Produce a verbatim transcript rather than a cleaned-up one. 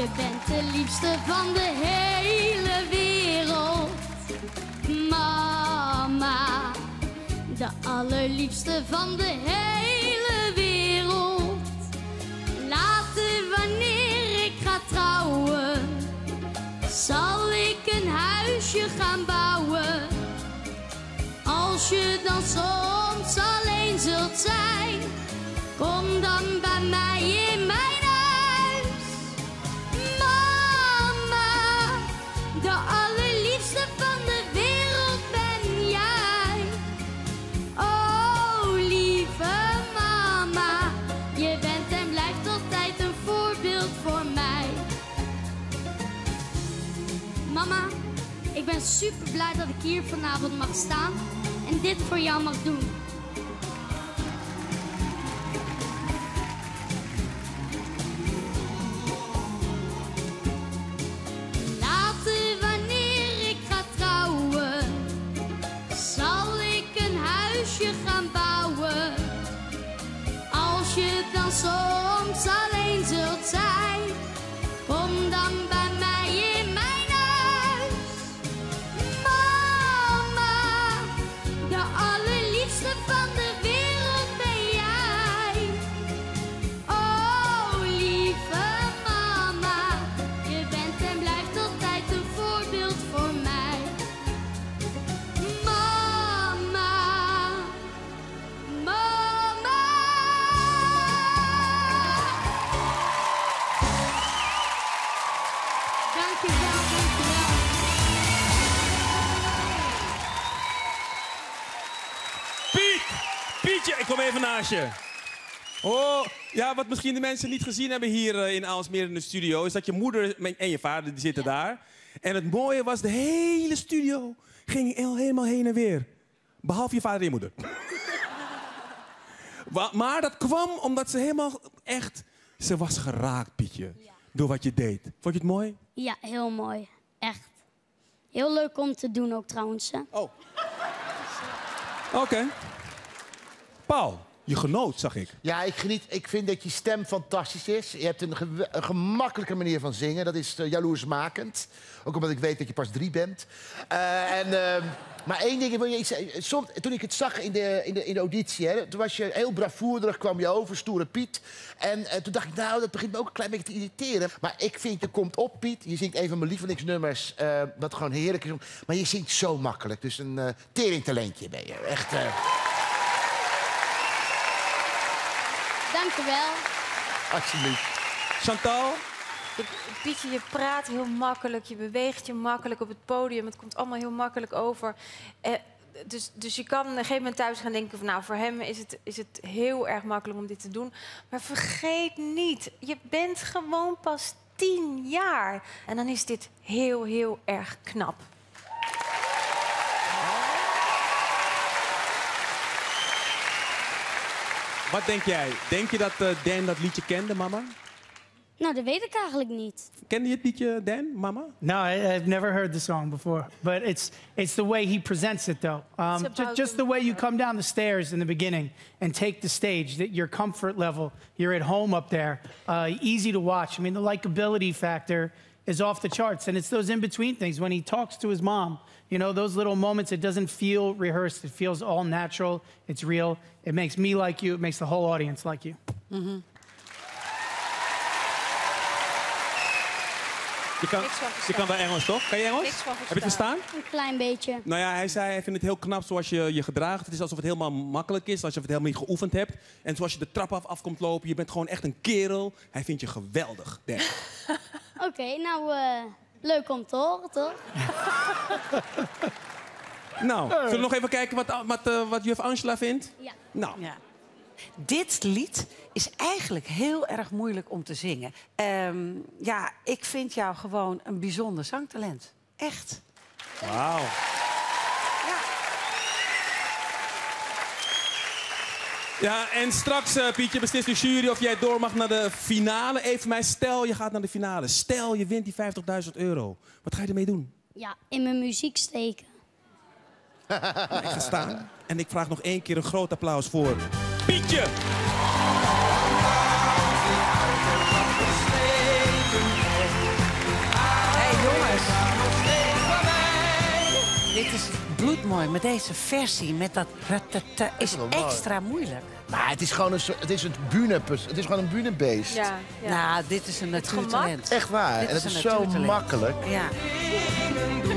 Je bent de liefste van de hele wereld. Mama, de allerliefste van de hele wereld. Later wanneer ik ga trouwen, zal ik een huisje gaan bouwen. Als je dan soms alleen zult zijn, kom dan bij mij in mijn huis. Mama, de allerliefste van de wereld ben jij. Oh, lieve mama, je bent en blijft altijd een voorbeeld voor mij. Mama, ik ben super blij dat ik hier vanavond mag staan en dit voor jou mag doen. Later wanneer ik ga trouwen, zal ik een huisje gaan bouwen. Als je dan soms alleen zult zijn, kom dan bij mij in mijn huis. Mama, de allerliefste van de wereld ben jij. Oh, lieve mama, je bent en blijft altijd een voorbeeld voor mij. Mama, mama. Dankjewel, dankjewel. Piet! Pietje, ik kom even naast je. Oh, ja, wat misschien de mensen niet gezien hebben hier uh, in Aalsmeer in de studio, is dat je moeder en je vader die zitten daar. En het mooie was, de hele studio ging heel, helemaal heen en weer. Behalve je vader en je moeder. Wa- maar dat kwam omdat ze helemaal echt... Ze was geraakt, Pietje, Ja. door wat je deed. Vond je het mooi? Ja, heel mooi. Echt. Heel leuk om te doen ook trouwens. Hè? Oh. Oké. Paul, je genoot, zag ik. Ja, ik geniet. Ik vind dat je stem fantastisch is. Je hebt een, ge- een gemakkelijke manier van zingen. Dat is uh, jaloersmakend. Ook omdat ik weet dat je pas drie bent. Uh, en, uh, maar één ding wil je iets zeggen. Soms, toen ik het zag in de, in de, in de auditie, hè, toen was je heel bravoerig, kwam je over, stoere Piet. En uh, toen dacht ik, nou, dat begint me ook een klein beetje te irriteren. Maar ik vind, je komt op, Piet. Je zingt een van mijn lievelingsnummers, uh, wat gewoon heerlijk is. Maar je zingt zo makkelijk. Dus een uh, teringtalentje ben je. Echt... Uh... Dankjewel. Alsjeblieft. Chantal? Je, Pietje, je praat heel makkelijk, je beweegt je makkelijk op het podium. Het komt allemaal heel makkelijk over. Eh, dus, dus je kan op een gegeven moment thuis gaan denken van... nou, voor hem is het, is het heel erg makkelijk om dit te doen. Maar vergeet niet, je bent gewoon pas tien jaar. En dan is dit heel, heel erg knap. Wat denk jij? Denk je dat uh, Dan dat liedje kende, mama? Nou, dat weet ik eigenlijk niet. Kende je het liedje, Dan, mama? No, I, I've never heard the song before, but it's it's the way he presents it, though. Um, It's just, about just the way you come down the stairs in the beginning and take the stage. That your comfort level, you're at home up there, uh, easy to watch. I mean, the likability factor is off the charts, and it's those in between things when he talks to his mom. You know, those little moments. It doesn't feel rehearsed. It feels all natural. It's real. It makes me like you. It makes the whole audience like you. Mm-hmm. Je kan, Niks van verstaan. je kan wel Engels, toch? Kan je Engels? Niks van Heb je het verstaan? Een klein beetje. Nou ja, hij zei, hij vindt het heel knap zoals je je gedraagt. Het is alsof het helemaal makkelijk is, alsof je het helemaal niet geoefend hebt. En zoals je de trap af, af komt lopen, je bent gewoon echt een kerel. Hij vindt je geweldig, Dan. Oké, okay, nou, uh, leuk om te horen, toch? Nou, zullen we nog even kijken wat, wat, uh, wat juf Angela vindt? Ja. Nou. Ja. Dit lied is eigenlijk heel erg moeilijk om te zingen. Um, ja, ik vind jou gewoon een bijzonder zangtalent. Echt. Wauw. Ja. Ja, en straks, uh, Pietje, beslist de jury of jij door mag naar de finale. Even mij, stel je gaat naar de finale. Stel je wint die vijftigduizend euro. Wat ga je ermee doen? Ja, in mijn muziek steken. Nou, ik ga staan en ik vraag nog één keer een groot applaus voor Pietje. dit is bloedmooi. Met deze versie, met dat ratata, is wel mooi. extra moeilijk. Maar het is gewoon een soort, het is het bühnepus, het is gewoon een bühnebeest. Ja, ja. Nou, dit is een natuurtalent. Echt waar. Dit En het een is zo natuurtalent. makkelijk. Ja.